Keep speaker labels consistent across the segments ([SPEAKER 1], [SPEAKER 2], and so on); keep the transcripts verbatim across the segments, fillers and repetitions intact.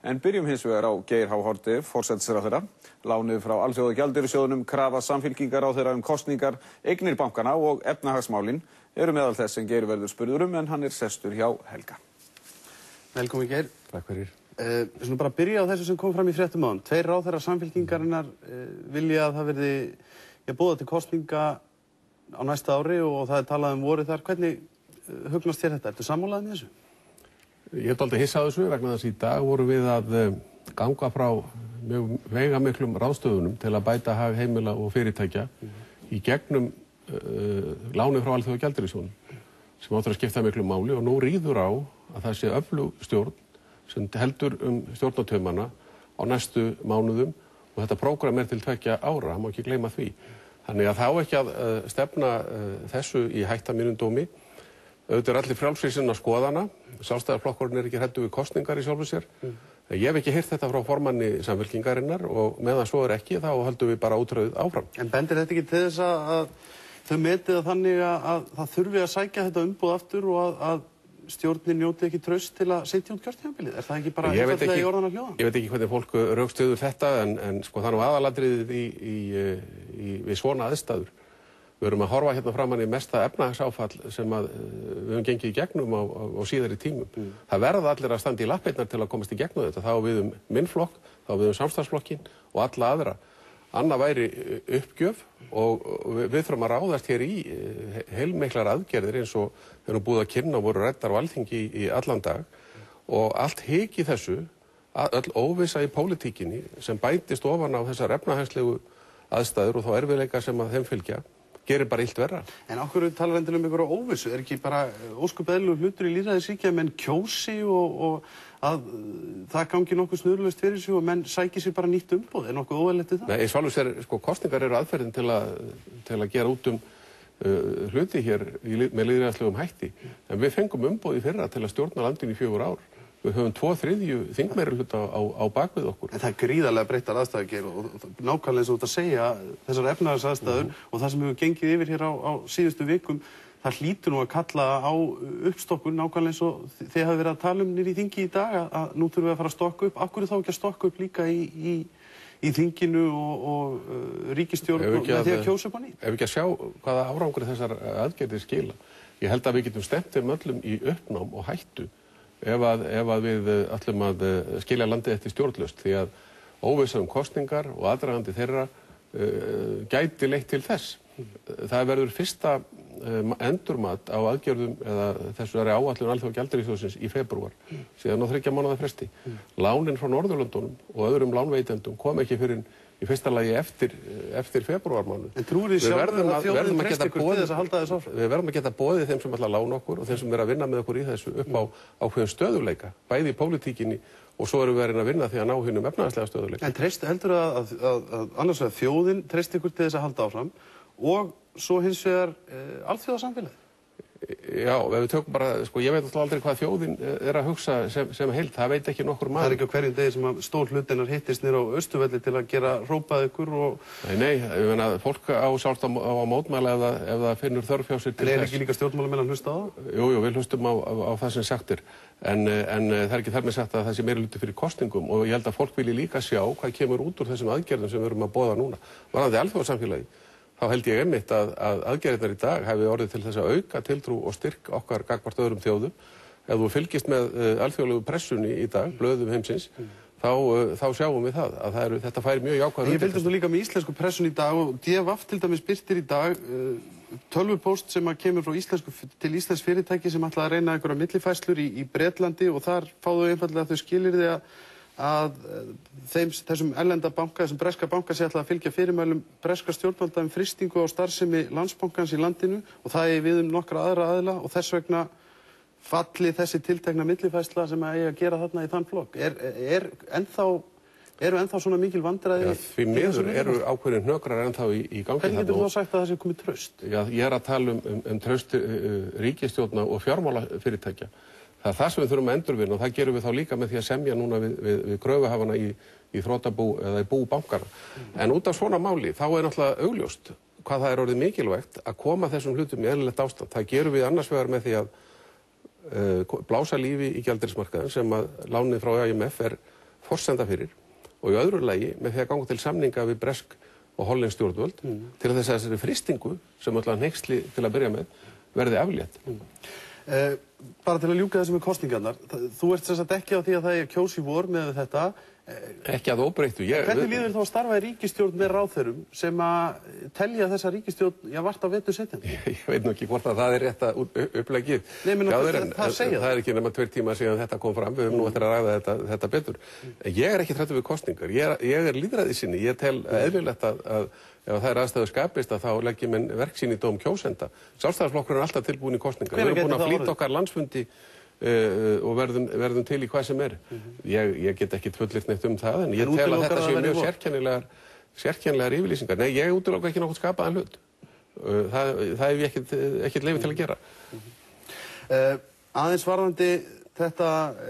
[SPEAKER 1] En byrjum hins vegar á Geir H. Haarde, forsætisráðherra. Lánið frá Alþjóðagjaldeyrissjóðnum, krafa samfylkingaráðherra um kostningar, eignir bankana og efnahagsmálin eru meðal þess sem Geir verður spurður um, en hann er sestur hjá Helga.
[SPEAKER 2] Velkomin Geir.
[SPEAKER 3] Takk fyrir.
[SPEAKER 2] Uh, Við skulum bara byrja á þessu sem kom fram í fréttum áðan. Tveir ráðherrar samfylkingarinnar uh, vilja að það verði ja, boða til kosninga á næsta ári og það er talað um vorið þar. Hvernig uh, hugnast þér þetta? Ertu sammálaðið með þessu?
[SPEAKER 3] Ég er dálítið hissa á þessu vegna þess að í dag vorum við að ganga frá mjög veigamiklum ráðstöfunum til að bæta hag heimila og fyrirtækja mm. í gegnum uh, lánið frá Alþjóðagjaldeyrissjóðnum sem áttur að skipta miklu máli og nú ríður á að það sé öflug stjórn sem heldur um stjórnartaumana á næstu mánuðum og þetta prógram er til tveggja ára, það má ekki gleyma því. Þannig að þá ekki að uh, stefna uh, þessu í hætta mínum dómi. Auðvitað er allir frjálsir sinna skoðana, Sjálfstæðisflokkurinn er ekki hræddur við kosningar í sjálfu sér. Mm. Ég hef ekki heyrt þetta frá formanni Samfylkingarinnar og meðan svo er ekki þá höldum við bara útröðuð áfram.
[SPEAKER 2] En bendir þetta ekki til þess að, að þau metið að þannig að, að það þurfi að sækja þetta umboð aftur og að, að stjórnin njóti ekki traust til að setja út kjörtímabilið? Er það ekki bara einfaldlega í orðanna hljóðan?
[SPEAKER 3] Ég veit ekki hvernig fólk rökstyður þetta en, en sko, það er nú aðalatriðið í, í, í, við svona aðstæður. Við erum að horfa hérna framan í mesta efnahagsáfall sem að, uh, við höfum gengið í gegnum á, á, á síðari tímum. Mm. Það verða allir að standa í lappirnar til að komast í gegnum þetta. Þá við um minn flokk, þá við um samstarfsflokkin og alla aðra. Annað væri uppgjöf og við, við þurfum að ráðast hér í uh, heilmiklar aðgerðir eins og við erum búið að kynna og voru ræddar á Alþingi í, í allan dag. Og allt hiki þessu, öll óvissa í pólitíkinni sem bætist ofan á þessar efnahagslegu aðstæður og þá erfiðleika sem að þeim fylgja. Gerir bara illt verra.
[SPEAKER 2] En okkur talar endilega um einhverja óvissu. Er ekki bara ósköp eðlilegur hlutur í lýðræðisríki að menn kjósi og, og að það gangi nokkuð snurðulaust fyrir sig og menn sæki sér bara nýtt umboð? Er nokkuð óeðlilegt í það?
[SPEAKER 3] Nei, í sjálfu sér, sko, kosningar eru aðferðin til að, til að gera út um uh, hluti hér í, með lýðræðislegum hætti. En við fengum umboð í fyrra til að stjórna landinu í fjögur ár. Við höfum tvo þriðju þingmeirihluta á, á bakvið okkur.
[SPEAKER 2] En það er gríðarlega breyttar aðstæður Geir og nákvæmlega eins og út að segja þessar efnahagsaðstæður mm. og það sem hefur gengið yfir hér á, á síðustu vikum, það hlýtur nú að kalla á uppstokkun nákvæmlega eins og þið hafi verið að tala um nýri í þingi í dag að, að nú þurfum við að fara að stokka upp. Af hverju þá ekki að stokka upp líka í, í, í þinginu og, og uh, ríkisstjórn með því að kjósa upp á nýtt?
[SPEAKER 3] Ef ekki að sjá hvaða árangri þessar aðgerðir skila. Ég held að við getum stemt þeim öllum í uppnám og hættu ef að, ef að við ætlum að skilja landið eftir stjórnlaust því að óvissa um kosningar og aðdragandi þeirra uh, gæti leitt til þess. Það verður fyrsta um, endurmat á aðgerðum eða þessari áætlun Alþjóðagjaldeyrissjóðsins í febrúar síðan á þriggja mánaða fresti. Lánin frá Norðurlöndunum og öðrum lánveitendum kom ekki fyrir í fyrsta lagi eftir, eftir febrúarmánuð.
[SPEAKER 2] En trúir þið sjálfur að þjóðin treysti ykkur til þess að halda þess áfram?
[SPEAKER 3] Við verðum að geta boðið þeim sem ætla að lána okkur og þeim sem er að vinna með okkur í þessu upp á ákveðin stöðuleika, bæði í pólitíkinni og svo erum við að vinna því að ná hinum efnahagslega stöðuleika.
[SPEAKER 2] En treystu heldur að, að, að, að annars vegar þjóðin treysti ykkur til þess að halda áfram og svo hins vegar e, alþjóðasamfélagið?
[SPEAKER 3] Já, ef við tökum bara, sko, ég veit alltaf aldrei hvað þjóðin er að hugsa sem, sem heild, það veit ekki nokkur maður.
[SPEAKER 2] Það er ekki á hverjum degi sem að stór hlutinnar hittist niður á Austurvelli til að gera hrópað ykkur og...
[SPEAKER 3] Nei, nei, ég meina, fólk á sjálft á, á mótmæla ef það, ef það finnur þörf hjá sér til þess.
[SPEAKER 2] En er ekki líka stjórnmálamenn að hlusta á það?
[SPEAKER 3] Jú, jú, við hlustum á, á, á það sem sagt er, en, en það er ekki þar með sagt að það sé meiri hluti fyrir kosningum og ég held að fólk vilji líka sjá hvað kemur út úr þessum aðgerðum sem við erum að boða núna. Varðandi alþjóðasamfélagið, þá held ég einmitt að, að aðgerðirnar í dag hefði orðið til þess að auka tiltrú og styrk okkar gagnvart öðrum þjóðum. Ef þú fylgist með uh, alþjóðlegu pressunni í dag, blöðum heimsins, mm. þá, uh, þá sjáum við það að það eru, þetta færi mjög jákvæð.
[SPEAKER 2] Ég fylgist nú líka með íslensku pressunni í dag og D V til dæmis birtir í dag uh, tölvupóst sem að kemur frá íslensku til íslensk fyrirtæki sem ætla að reyna einhverja millifærslur í, í Bretlandi og þar fá þau einfaldlega að þau skilyrði að að þeim, þessum erlenda banka, þessum breska banka sé ætla að fylgja fyrirmælum breska stjórnvalda um frystingu á starfsemi Landsbankans í landinu og það er við um nokkra aðra aðila og þess vegna falli þessi tiltekna millifærsla sem að eiga að gera þarna í þann flokk. Er, er ennþá, eru ennþá svona mikil vandræði?
[SPEAKER 3] Já, því miður eru ákveðin hnökrar ennþá í, í gangi.
[SPEAKER 2] Hvernig getur þú þá sagt að það sé komið traust?
[SPEAKER 3] Já, ég er að tala um, um, um traust uh, ríkisstjórna og fjármálafyrirtækja. Það er það sem við þurfum að endurvinna og það gerum við þá líka með því að semja núna við, við, við kröfuhafana í, í þrotabú eða í bú bankana. Mm. En út af svona máli þá er náttúrulega augljóst hvað það er orðið mikilvægt að koma þessum hlutum í eðlilegt ástand. Það gerum við annars vegar með því að uh, blása lífi í gjaldeyrismarkaðinn sem að lánið frá I M F er forsenda fyrir, og í öðru lagi með því að ganga til samninga við bresk og hollensk stjórnvöld mm. til þess að þessari fristingu sem alltaf hneyksli til að byrja með verði aflétt.
[SPEAKER 2] Mm. Eh, bara til að ljúka þessu með kosningarnar, þú ert sem sagt ekki á því að það er kjós í vor með þetta.
[SPEAKER 3] Ekki að óbreyttu. Ég,
[SPEAKER 2] Hvernig líður þá að starfa í ríkisstjórn með ráðherrum sem að telja þessa ríkisstjórn, já, vart á vetur setjandi?
[SPEAKER 3] Ég, ég veit nú ekki hvort að það er rétt að upplegið.
[SPEAKER 2] Nei, menn það, það, það segja
[SPEAKER 3] það. Það er ekki nema tveir tíma síðan þetta kom fram, við höfum nú eftir að ræða þetta, þetta betur. En ég er ekki hræddur við kosningar, ég er, ég er lýðræði sinni, ég tel eðlilegt að, að ef það er aðstæður skapist að þá leggjum en verksýn í dóm kjósenda. Sjálfstæðisflokkurinn er alltaf tilbúin í kosningar. Við erum búin að flýta okkar landsfundi Uh, og verðum, verðum til í hvað sem er. Mm-hmm. ég, ég get ekki fullyrt neitt um það, en ég en tel að þetta séu mjög sérkennilegar, sérkennilegar yfirlýsingar. Nei, ég útiloka ekki nokkuð skapaðan hlut. Uh, það, það hef ég ekkert, ekkert leyfi til að gera.
[SPEAKER 2] Mm-hmm. uh, aðeins varðandi þetta,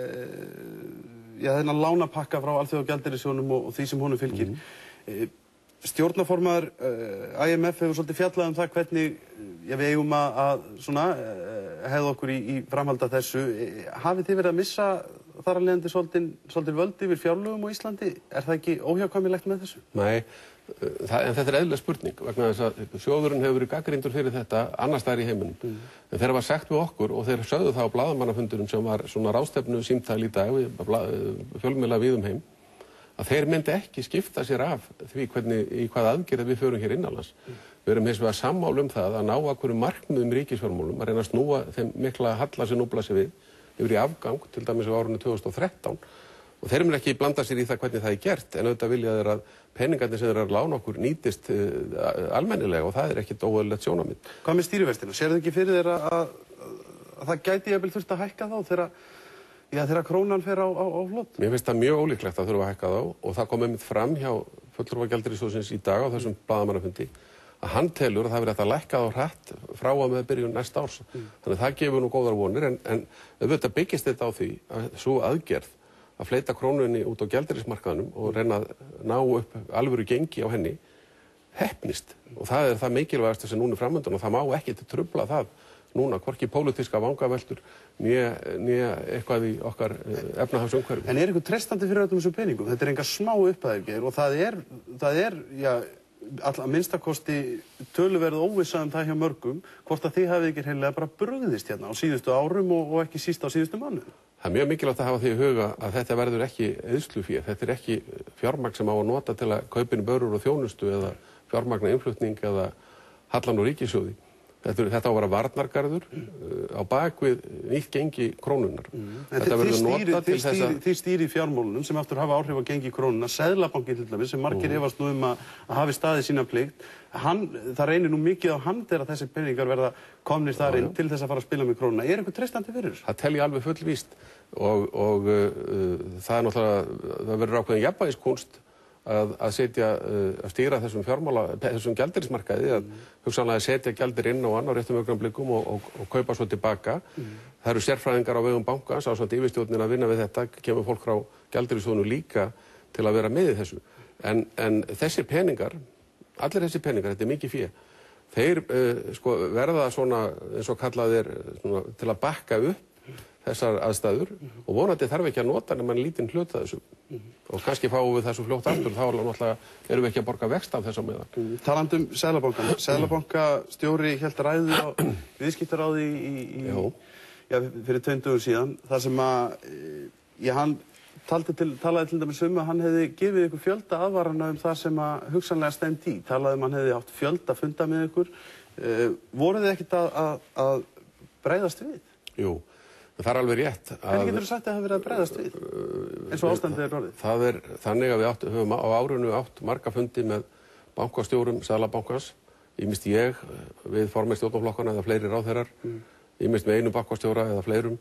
[SPEAKER 2] uh, já, þennan lánapakka frá Alþjóðagjaldeyrissjóðnum og, og því sem honum fylgir. Mm-hmm. uh, Stjórnarformaður uh, I M F hefur svolítið fjallað um það hvernig já, við eigum að, að svona, uh, hefða okkur í, í framhalda þessu. Hafið þið verið að missa þar að leiðandi svolítið, svolítið völd yfir fjárlögum á Íslandi? Er það ekki óhjákvæmilegt með þessu?
[SPEAKER 3] Nei, það, en þetta er eðlileg spurning vegna þess að sjóðurinn hefur verið gagnrýndur fyrir þetta annars staðar í heiminum. Mm. En þeir var sagt við okkur og þeir sögðu það á blaðamannafundurum sem var svona ráðstefnu símtal í dag við fjölmiðla víðum heim, að þeir myndi ekki skipta sér af því hvernig, í hvaða aðgerð við förum hér innanlands. Mm. Við erum hins vegar sammála um það að ná einhverjum markmiðum ríkisfjármálum, að reyna að snúa þeim mikla halla sem nú blasir við yfir í afgang, til dæmis á árinu tvö þúsund og þrettán. Og þeir mun ekki blanda sér í það hvernig það er gert, en auðvitað vilja þeir að peningarnir sem þeir eru að lána okkur nýtist uh, almennilega og það er ekkit óeðlilegt sjónarmið.
[SPEAKER 2] Hvað með stýrivextina? Sérðu ekki fyrir þeir að, að, að það gæti jafnvel þurft að hækka þá þegar Já, þegar krónan fer á, á, á flott?
[SPEAKER 3] Mér finnst það mjög ólíklegt að þurfa að hækka þá og það kom einmitt fram hjá fulltrúa Gjaldeyrissjóðsins í dag á þessum blaðamannafundi að hann telur að það verið hægt að lækka þá hratt frá að með byrjun næsta árs. Mm. Þannig að það gefur nú góðar vonir en, en auðvitað byggist þetta á því að svo aðgerð að fleyta krónunni út á gjaldeyrismarkaðnum og reyna að ná upp alvöru gengi á henni heppnist. Og það er það mikilvægasta sem núna er framöndan og það má ekki til trufla það núna, hvorki pólitíska vangaveltur né eitthvað í okkar efnahagsumhverfi.
[SPEAKER 2] En er eitthvað treystandi fyrir öllum þessum peningum? Þetta er enga smá upphæðir og það er, það er, já, að minnstakosti töluverð óvissa um það hjá mörgum, hvort að þið hafið ekki hreinlega bara brugðist hérna á síðustu árum og, og ekki síst á síðustu mánuðum.
[SPEAKER 3] Það er mjög mikilvægt að hafa því í huga að þetta verður ekki eyðslufé, þetta er ekki fjármagn sem á að nota til að kaupa inn vörur og þjónustu eða fjármagna innflutning eða hallan úr ríkissjóði. Þetta, þetta á að vera varnargarður uh, á bakvið nýtt gengi krónunar. Mm. Þetta verður notað til þess að...
[SPEAKER 2] Þið stýri fjármálunum sem aftur hafa áhrif á gengi krónunar, Seðlabankinn til dæmis, sem margir mm. efast nú um að, að hafi staðið sína plikt. Hann, það reynir nú mikið á hann þegar þessi peningar verða komnir þar inn til þess að fara að spila með krónuna. Er eitthvað treystandi fyrir þessu?
[SPEAKER 3] Það tel ég alveg fullvíst og, og uh, það er náttúrulega, það verður ákveðin jafnvægiskunst Að, að setja, að stýra þessum fjármála, þessum gjaldeyrismarkaði, að mm. hugsanlega setja gjaldir inn á annan á réttum augnablikum og, og, og kaupa svo tilbaka. Mm. Það eru sérfræðingar á vegum bankans, ásamt yfirstjórnin að vinna við þetta, kemur fólk frá gjaldeyrissjóðnum líka til að vera með í þessu. En, en þessir peningar, allir þessir peningar, þetta er mikið fé, þeir uh, sko, verða svona, eins og kallaðir, svona, til að bakka upp þessar aðstæður mm-hmm. og vonandi þarf ekki að nota nema lítinn hluta þessu mm-hmm. og kannski fáum við þessu fljótt aftur þá náttúrulega erum við ekki að borga vext af þess á meðan.
[SPEAKER 2] Mm. Talandi um Seðlabankann, Seðlabankastjóri hélt ræðu á viðskiptaráði í, í, í já, fyrir tveim dögum síðan þar sem að já, hann taldi til, talaði til dæmis um að hann hefði gefið ykkur fjölda aðvarana um það sem að hugsanlega stend í, talaði um að hann hefði átt fjölda funda með ykkur uh, voruð þið ekkert að, að, að bregðast við?
[SPEAKER 3] Jú. Það er alveg rétt.
[SPEAKER 2] Hvernig getur þú sagt að það hafi verið að bregðast við? Eins og ástandið er orðið?
[SPEAKER 3] Það er þannig að við átt, höfum á árinu átt marga fundi með bankastjórum Seðlabankans, ýmist ég við formið stjórnarflokkana eða fleiri ráðherrar, ýmist með einu bankastjóra eða fleirum.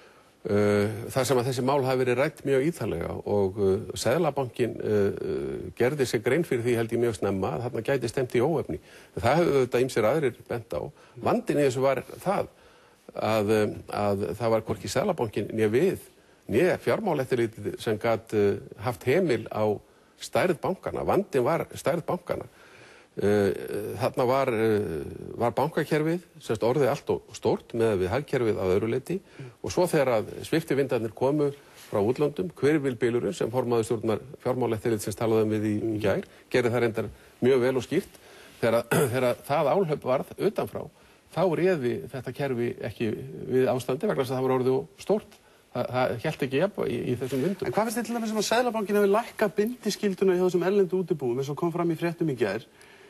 [SPEAKER 3] Það sem að þessi mál hafi verið rætt mjög ítarlega og Seðlabankinn gerði sig grein fyrir því held ég mjög snemma að þarna gæti stemt í óefni. Það hefur þetta ýmsir aðrir bent á. Vandinn í þessu var það Að, að það var hvorki Seðlabankinn né við, né fjármálaeftirlitið sem gat uh, haft heimil á stærð bankana. Vandinn var stærð bankana. Uh, þarna var, uh, var bankakerfið, semst orðið allt og stórt með við hagkerfið að öðru leyti og svo þegar að sviptivindarnir komu frá útlöndum, hvirfilbylurinn sem formaður stjórnar fjármálaeftirlitsins talaði um við í, í gær, gerði það reyndar mjög vel og skýrt. Þegar, þegar það áhlaup varð utanfrá, þá réði þetta kerfi ekki við ástandi vegna þess að það var orðið stórt. Það, það hélt ekki jafn í, í þessum vindum.
[SPEAKER 2] En hvað finnst þið til dæmis um að Seðlabankinn hafi lækkað bindiskylduna hjá þessum erlendu útibúum eins og kom fram í fréttum í gær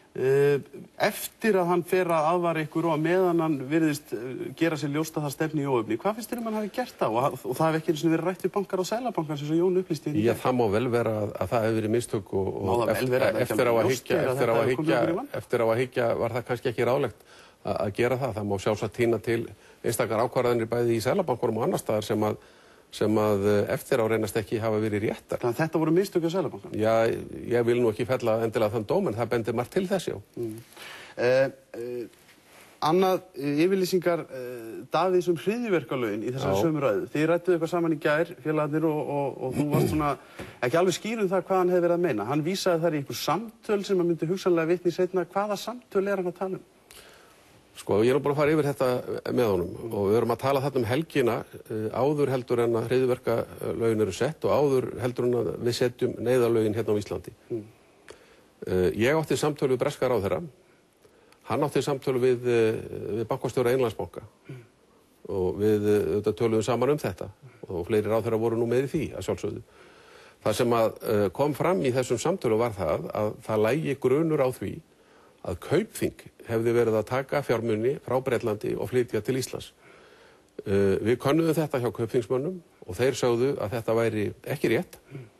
[SPEAKER 2] eftir að hann fer að aðvara ykkur og að meðan hann virðist gera sér ljóst að það stefni í óefni. Hvað finnst þér um að hann hafi gert það og, og það hef ekki eins og verið rætt við bankar og Seðlabankans eins og Jón upplýsti?
[SPEAKER 3] Já, það má vel vera að, að það hefur verið mistök og, og eftir, eftir á að hyggja eftir á að hyggja eftir á að hyggja var það kannski ekki ráðlegt að, að gera það. Það má sjálfsagt tína til einstakar ákvarðanir bæði í Seðlabankanum og annars staðar sem að sem að eftir á reynast ekki hafa verið réttar.
[SPEAKER 2] Þannig að þetta voru mistök hjá Seðlabankanum?
[SPEAKER 3] Já, ég vil nú ekki fella endilega þann dóm en það bendir margt til þess, já.
[SPEAKER 2] Mm. Eh, eh, annað yfirlýsingar eh, Davíðs um hryðjuverkalögin í þessari sömu ræðu. Þið rædduð eitthvað saman í gær, félagarnir, og, og, og þú varst svona ekki alveg skýr um það hvað hann hefði verið að meina. Hann vísaði þar í einhver samtöl sem hann myndi hugsanlega vitni seinna. Hvaða samtöl er hann að tala um?
[SPEAKER 3] Sko, ég er nú bara að fara yfir þetta með honum og við erum að tala þarna um helgina áður heldur en að hryðjuverkalögin eru sett og áður heldur en að við setjum neyðarlögin hérna á Íslandi. Mm. Ég átti samtölu við breska ráðherra, hann átti samtölu við, við bankastjóra Englandsbanka mm. og við auðvitað töluðum saman um þetta og fleiri ráðherra voru nú með í því að sjálfsögðu. Það sem að kom fram í þessum samtölu var það að það lægi grunur á því að Kaupþing hefði verið að taka fjármuni frá Bretlandi og flytja til Íslands. Uh, við könnuðum þetta hjá Kaupþingsmönnum og þeir sögðu að þetta væri ekki rétt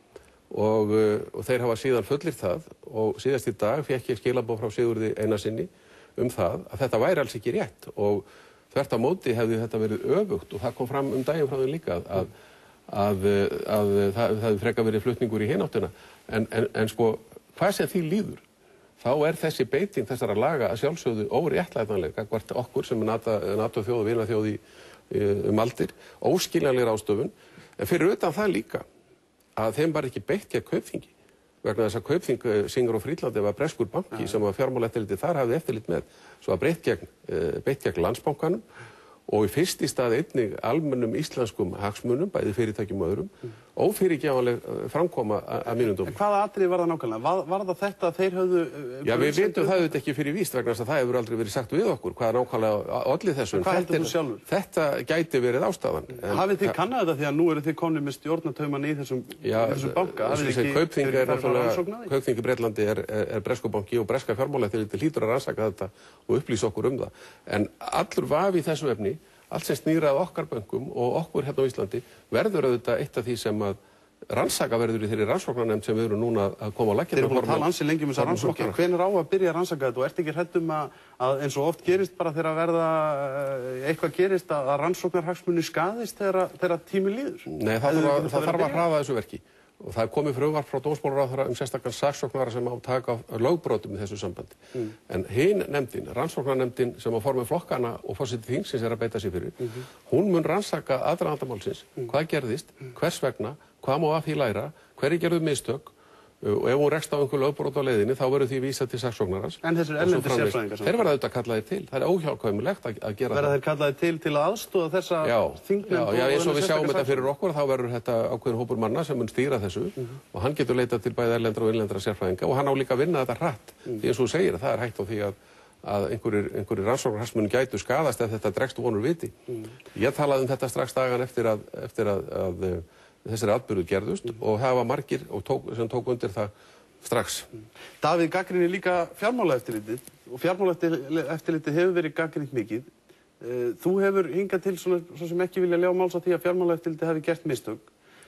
[SPEAKER 3] og, uh, og þeir hafa síðan fullyrt það og síðast í dag fékk ég skilaboð frá Sigurði Einarssyni um það að þetta væri alls ekki rétt og þvert á móti hefði þetta verið öfugt og það kom fram um daginn frá þeim líka að, að, að, að það hefði frekar verið flutningur í hináttina en, en, en sko hvað sem því líður þá er þessi beiting þessara laga að sjálfsögðu óréttlætanleg gagnvart okkur sem er NATO-þjóð og vinaþjóð í um aldir, óskiljanleg ráðstöfun, en fyrir utan það líka að þeim var ekki beitt gegn Kaupþingi vegna þess að Kaupþing Singer og Frýdlandi var breskur banki sem að fjármálaeftirlitið þar hafði eftirlit með, svo að beitt gegn, beitt gegn Landsbankanum og í fyrst í stað einnig almennum íslenskum hagsmunum, bæði fyrirtækjum og öðrum, mm. ófyrirgefanleg framkoma að mínum dómi.
[SPEAKER 2] Hvaða atriði var það nákvæmlega? Var, var það þetta að þeir höfðu...
[SPEAKER 3] Já, við vitum það auðvitað ekki fyrir víst vegna þess að það hefur aldrei verið sagt við okkur hvaða nákvæmlega olli þessu.
[SPEAKER 2] Hvað heldur þú sjálfur?
[SPEAKER 3] Þetta gæti verið ástæðan.
[SPEAKER 2] Hafið þið kannað þetta því að nú eru þið komnir með stjórnartauman í þessum,
[SPEAKER 3] já,
[SPEAKER 2] þessum banka?
[SPEAKER 3] Kaupþing er náttúrulega, Kaupþing í Bretlandi er, er, er breskubanki og breska fjármálaeftirlitið hlýtur að rannsaka þetta og upplýsa okkur um það. En allur vafi í þessu efni, allt sem snýr að okkar bönkum og okkur hérna á Íslandi verður auðvitað eitt af því sem að rannsaka verður í þeirri rannsóknarnefnd sem við erum núna að koma á laggirnar.
[SPEAKER 2] Þeir eru búin að tala ansi lengi um þessar rannsóknir. Hvenær á að byrja að rannsaka þetta og ert ekki hrædd um að, að eins og oft gerist bara þegar að verða eitthvað gerist að rannsóknarhagsmunir skaðist þegar, þegar tími líður? Nei, það, það, það, það þarf að hraða þessu verki. Og það er komið frumvarp frá dómsmálaráðherra um sérstakann saksóknara sem á taka á lögbrotum í þessu sambandi. Mm. En hin nefndin, rannsóknarnefndin sem á formi flokkana og forseti þingsins er að beita sig fyrir, mm-hmm. hún mun rannsaka aðdraganda málsins, mm. hvað gerðist, hvers vegna, hvað má af því læra, hverjir gerðu mistök og ef hún rekst á einhver lögbrot á leiðinni þá verður því vísað til saksóknarans. En þessir erlendu sérfræðingar? Þeir verða auðvitað kallaðir til. Það er óhjákvæmilegt að, að gera það. Verða þeir kallaðir til til að aðstoða þessa þingnefnd? Já, já, eins og við sjáum þetta fyrir okkur þá verður þetta ákveðin hópur manna sem mun stýra þessu mm-hmm. og hann getur leitað til bæði erlendra og innlendra sérfræðinga og hann á líka að vinna þetta hratt. Mm. Því eins og þú segir, það er hægt á því að, að einhverjir, einhverjir rannsóknarhagsmunir gætu skaðast ef þetta dregst vonur viti. Mm. Ég talaði um þetta strax dagann eftir að, eftir að, að þessari atburður gerðust mm. og það var margir og tók, sem tók undir það strax. Davíð gagnrýnir líka fjármálaeftirlitið og fjármálaeftirlitið hefur verið gagnrýnt mikið. Þú hefur hingað til svona, svona sem ekki vilja ljá máls á því að fjármálaeftirlitið hefði gert mistök.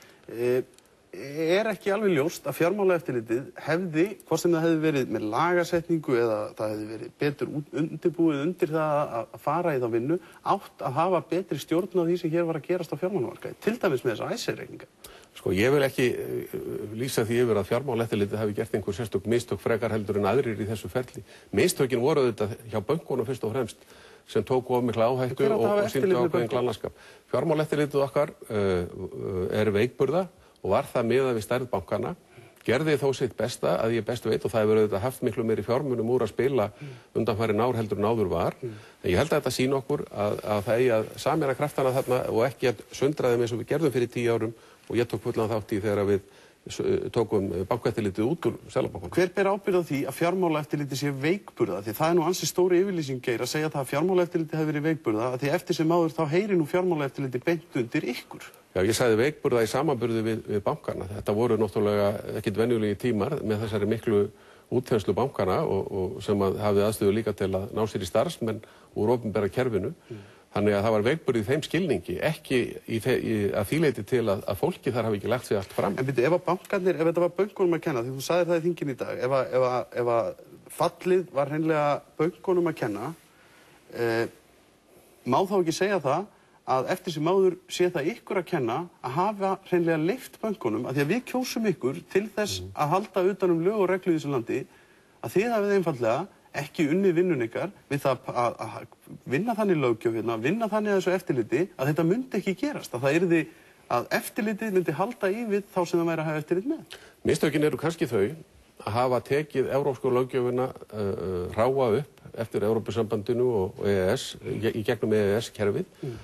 [SPEAKER 2] Er ekki alveg ljóst að fjármálaeftirlitið hefði, hvort sem það hefði verið með lagasetningu eða það hefði verið betur undirbúið undir það að fara í þá vinnu, átt að hafa betri stjórn á því sem hér var að gerast á fjármálamarkaði, til dæmis með þessa Icesave-reikninga? Sko, ég vil ekki lýsa því yfir að fjármálaeftirlitið hafi gert einhver sérstök mistök frekar heldur en aðrir í þessu ferli. Mistökin voru auðvitað hjá bönkunum fyrst og fremst sem tóku of mikla áhættu og, og sýndu ákveðin glannaskap. Fjármálaeftirlitið okkar uh, er veikburða og var það miðað við stærð bankana, gerði þó sitt besta að ég best veit og það hefur auðvitað haft miklu meiri fjármunum úr að spila undanfarin ár heldur en áður var. Mm. En ég held að þetta sýni okkur að, að það eigi að sameina kraftana þarna og ekki að sundra þeim eins og við gerðum fyrir tíu árum
[SPEAKER 3] og ég tók fullan þátt í þegar við tókum bankaeftirlitið út úr Seðlabankanum.
[SPEAKER 2] Hver ber ábyrgð á því að fjármálaeftirlitið sé veikburða? Því það er nú ansi stóri yfirlýsing, Geir, að segja það að fjármálaeftirlitið hefur verið veikburða, að því eftir sem áður þá heyri nú fjármálaeftirlitið beint undir ykkur.
[SPEAKER 3] Já, ég sagði veikburða í samanburði við, við bankana. Þetta voru náttúrulega ekkit venjulegi tímar með þessari miklu útþenslu bankana og, og sem að hafði aðstöðu líka til að ná sér í starfsmenn úr opinbera kerfinu. Mm. Þannig að það var veikburði í þeim skilningi, ekki í í, að því leyti til að, að fólki þar hafi ekki lagt sig allt fram.
[SPEAKER 2] En byrju, ef að bankarnir, ef þetta var bönkunum að kenna, því þú sagðir það í þinginu í dag, ef að, ef að, ef að fallið var hreinlega bönkunum að kenna, eh, má þá ekki segja það að eftir sem áður sé það ykkur að kenna að hafa hreinlega leyft bönkunum, að því að við kjósum ykkur til þess mm. að halda utan um lög og reglu í þessu landi, að þið hafið einfaldlega ekki unnið vinnun ykkar við það að, að vinna þannig löggjöf hérna, vinna þannig að þessu eftirliti að þetta myndi ekki gerast, að það yrði að eftirlitið myndi halda í við þá sem það væri að hafa eftirlit með.
[SPEAKER 3] Mistökin eru kannski þau að hafa tekið evrópsku löggjöfina uh, ráa upp eftir Evrópusambandinu og E E S í gegnum E E S-kerfið mm.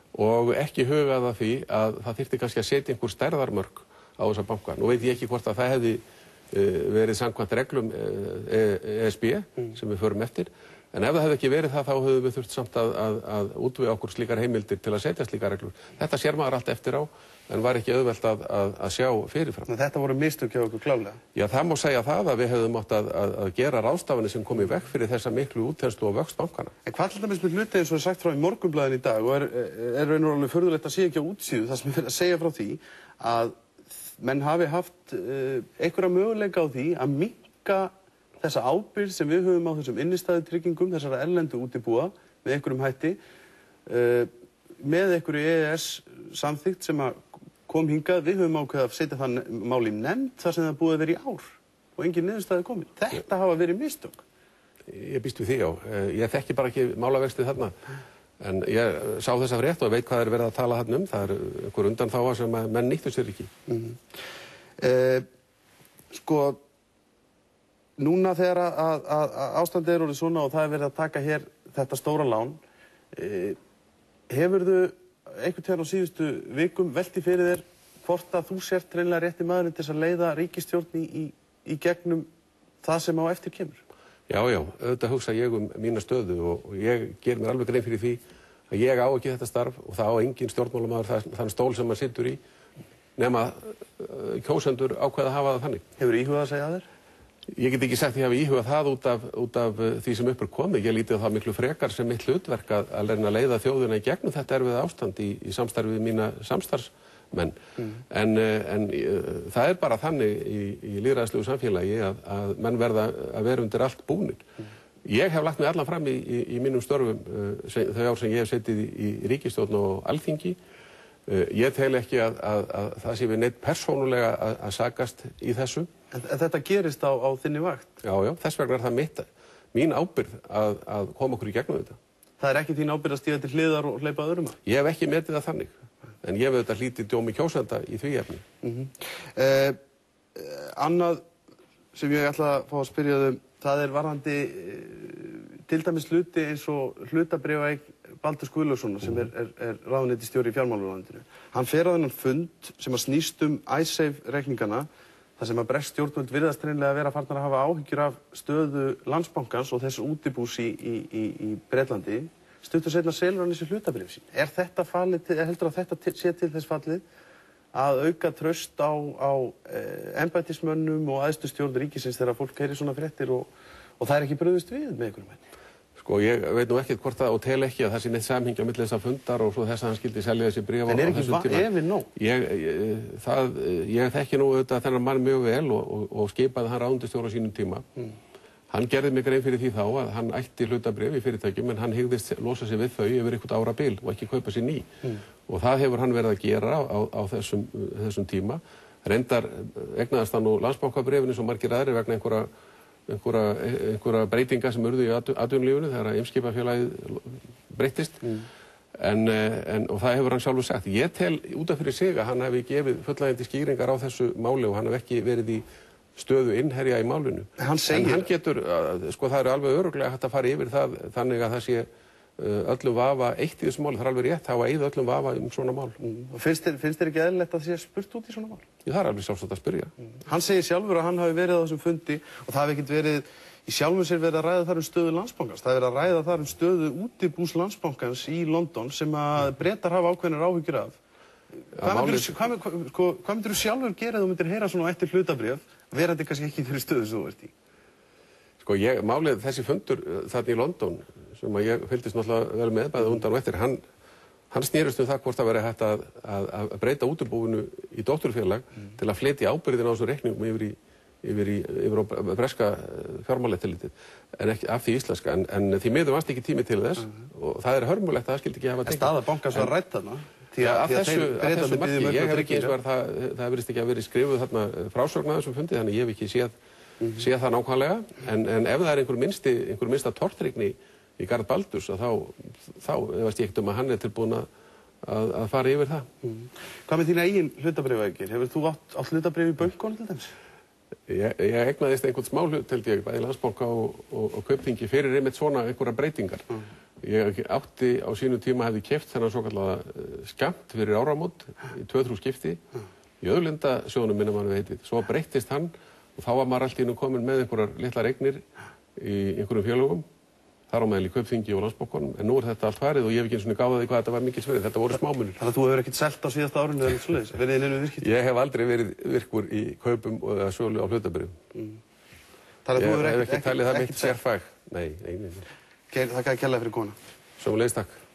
[SPEAKER 3] og ekki hugað að því að það þyrfti kannski að setja einhver stærðarmörk á þessa banka. Nú veit ég ekki hvort að það hefði verið samkvæmt reglum E E S B mm. sem við förum eftir, en ef það hefði ekki verið það þá höfum við þurft samt að, að, að útvega okkur slíkar heimildir til að setja slíkar reglur. Þetta sér maður allt eftir á en var ekki auðvelt að, að, að sjá fyrirfram.
[SPEAKER 2] Þetta voru mistök hjá okkur klálega?
[SPEAKER 3] Já, það má segja það að við hefðum átt að, að, að gera ráðstafanir sem kom í veg fyrir þessa miklu útþenslu og vöxt bankana.
[SPEAKER 2] En hvað til dæmis með hluti eins og er sagt frá í Morgunblaðinu í dag og er, er raun og alveg furðulegt að sé ekki á útsíðu það sem ég vil að segja frá því að menn hafi haft uh, einhverja möguleika á því að minnka þessa ábyrgð sem við höfum á þessum innistæðutryggingum, þessara erlendu útibúa með einhverjum hætti uh, með einhverju E E S samþykkt sem að kom hingað, við höfum ákveðið að setja það mál í nefnd þar sem það búið að vera í ár og engin niðurstaða komin. Þetta hafa verið mistök.
[SPEAKER 3] Ég býst við því, já. Ég þekki bara ekki málavextið þarna. En ég sá þessa frétt og veit hvað er verið að tala þarna um. Það er einhver undanþága sem menn nýttu sér ekki.
[SPEAKER 2] Mm-hmm. eh, sko, núna þegar að, að, að ástandið er orðið svona og það er verið að taka hér þetta stóra lán, eh, hefurðu einhvern tíðan á síðustu vikum velti fyrir þér hvort að þú sért reynilega rétti maðurinn til að leiða ríkisstjórn í, í, í gegnum það sem á eftir kemur?
[SPEAKER 3] Já, já, auðvitað hugsa ég um mína stöðu og, og ég ger mér alveg grein fyrir því að ég á ekki þetta starf og það á engin stjórnmálamaður þann stól sem maður situr í nema uh, kjósendur ákveða að hafa það þannig.
[SPEAKER 2] Hefur íhugað að segja að þér?
[SPEAKER 3] Ég get ekki sagt að ég hafi íhugað það út af, út af því sem upp er komið. Ég lítið á það miklu frekar sem mitt hlutverk að, að reyna að leiða þjóðina í gegnum þetta erfiða ástand í, í samstarfi við mína samstarfsmenn. Mm. En, en það er bara þannig í, í lýðræðislegu samfélagi að, að menn verða að vera undir allt búnir. Mm. Ég hef lagt mig allan fram í, í, í mínum störfum þau ár sem ég hef setið í, í ríkisstjórn og Alþingi. Ég tel ekki að, að, að það sé við neitt persónulega að, að sakast í þessu.
[SPEAKER 2] En, en þetta gerist á, á þinni vakt?
[SPEAKER 3] Já, já, þess vegna er það mitt, mín ábyrgð að, að koma okkur í gegnum þetta.
[SPEAKER 2] Það er ekki þín ábyrgð að stíga til hliðar og hleypa öðrum að?
[SPEAKER 3] Ég hef ekki metið það þannig, en ég hef auðvitað hlítið dómi kjósenda í því efni.
[SPEAKER 2] Mm-hmm. eh, annað sem ég ætla að fá að spyrja þau, það er varðandi eh, til dæmis hluti eins og hlutabréfaeign Baldurs Guðlaugssonar sem er, er, er ráðuneytisstjóri í fjármálaráðuneytinu. Hann fer á þennan fund sem að snýst um Icesave-reikningana þar sem að bresk stjórnvöld virðast hreinlega að vera farnar að hafa áhyggjur af stöðu Landsbankans og þess útibús í, í, í, í Bretlandi. Stuttur seinna selur hann þessi hlutabréf sín. Er þetta fallið til, heldur að þetta sé til þess fallið að auka traust á, á eh, embættismönnum og æðstu stjórn ríkisins þegar fólk heyrir svona fréttir og, og það er ekki brugðist við með einhverjum henni?
[SPEAKER 3] Sko, ég veit nú ekkert hvort það og tel ekki að það sé neitt samhengi á milli þessa fundar og svo þess að hann skildi selja þessi bréf á þessum tíma.
[SPEAKER 2] En er ekki efinn nóg?
[SPEAKER 3] Ég, ég, það, ég þekki nú auðvitað þennan mann mjög vel og, og, og skipaði hann ráðuneytisstjóra á sínum tíma. Mm. Hann gerði mig grein fyrir því þá að hann ætti hlutabréf í fyrirtækjum en hann hygðist losa sig við þau yfir eitthvað ára bil og ekki kaupa sér ný. Mm. Og það hefur hann verið að gera á, á þessum, þessum tíma. Reyndar egnaðist hann nú Landsbankabréfinu sem margir aðrir vegna einhverja einhverja, einhverja breytinga sem urðu í atvinnulífinu þegar Eimskipafélagið breyttist mm. en, en, og það hefur hann sjálfur sagt. Ég tel út af fyrir sig að hann hefði gefið fullnægjandi skýringar á þessu máli og hann hef ekki verið í stöðu innherja í málinu.
[SPEAKER 2] Hann segir...
[SPEAKER 3] En hann getur, sko það eru alveg örugglega hægt að fara yfir það þannig að það sé öllum vafa eitt í þessu máli, það er alveg rétt, það var eyða öllum vafa um svona mál.
[SPEAKER 2] Mm. Finnst þér, finnst þér ekki eðlilegt að það sé spurt út í svona mál?
[SPEAKER 3] Já, það er alveg sjálfsagt að spyrja.
[SPEAKER 2] Mm. Hann segir sjálfur að hann hafi verið á þessum fundi og það hafi ekkert verið í sjálfum sér verið að ræða þar um stöðu Landsbankans. Það er verið að ræða þar um stöðu útibús Landsbankans í London sem að Bretar hafa ákveðnar áhyggjur af. Hvað myndir, hvað, hvað, sko, hvað myndir þú sjálfur gera ef þú myndir heyra svona eftir hlutabréf, verandi kannski ekki fyrir stöðu sem þú ert í?
[SPEAKER 3] Sko, ég, málið þessi fundur þarna í London, sem að ég fylgdist náttúrulega vel með bæði undan og eftir, hann, hann snerist um það hvort það veri hægt að, að, að breyta útibúinu í dótturfélag mm. til að flytja ábyrgðina á þessu reikningum yfir í yfir í yfir á breska fjármálaeftirlitið en ekki af því íslenska en, en því miður varst ekki tími til þess mm. og það er hörmulegt að það skildi ekki hafa
[SPEAKER 2] tekið. Staða bankans var rædd þarna.
[SPEAKER 3] Því að, að þessu, að þessu marki, ég hef ekki eins og það, það verðist ekki að verið skrifuð þarna frásögn að þessum fundi, þannig ég hef ekki séð, mm. séð það nákvæmlega, en, en ef það er einhver minnsti, einhver minnsta tortryggni í garð Baldurs, að þá, þá veist ég ekkert um að hann er tilbúin að, að, að fara yfir það.
[SPEAKER 2] Mm. Hvað með þína eigin hlutabréfaeigir? Hefur þú átt, átt hlutabréf í bönkunum til dæmis?
[SPEAKER 3] Ég, ég eignaðist einhvern smá hlut, held ég, bæði Landsbanka og, og, og Kaupþingi fyrir einmitt svona einhverja breytingar. Mm. Ég átti á sínum tíma hefði keypt þennan svo kallaða skamt fyrir áramót í tvö þrjú skipti í Auðlindasjóðnum minnum hann við heitið. Svo breyttist hann og þá var maður allt í einu komin með einhverjar litlar eignir í einhverjum félögum, þar á meðal í Kaupþingi og Landsbankanum, en nú er þetta allt farið og ég hef ekki eins og gáði hvað þetta var mikil sverið, þetta voru smámunir.
[SPEAKER 2] Þannig að þú hefur ekkert selt á síðasta árinu eða svoleiðis, verið í neinu virkið?
[SPEAKER 3] Ég hef aldrei verið virkur í kaupum og sölu á hlutabréfum.
[SPEAKER 2] Mm. Þannig að þú hefur
[SPEAKER 3] ekkert talið það mitt sérfag. Nei, nei, nei.
[SPEAKER 2] Þakka þér kærlega fyrir komuna.
[SPEAKER 3] Sömuleiðis takk.